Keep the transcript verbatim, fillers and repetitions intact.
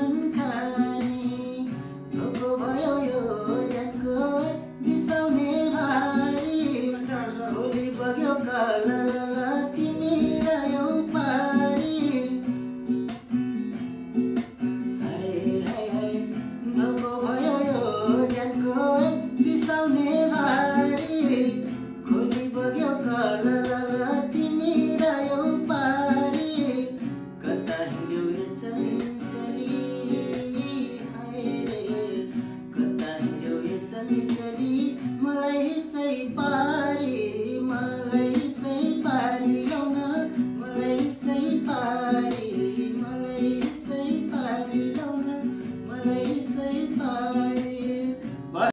मन खाने धोको भयो यो ज्यानको बिसाउने भारी खोली बग्यो कलल तिमी रह्यौ पारी हाय हाय हाय धोको भयो यो ज्यानको बिसाउने भारी खोली बग्यो कलल तिमी रह्यौ पारी कता हिँड्यौ रे चली हाय रे कता हिँड्यौ रे चली मलाई सही पारी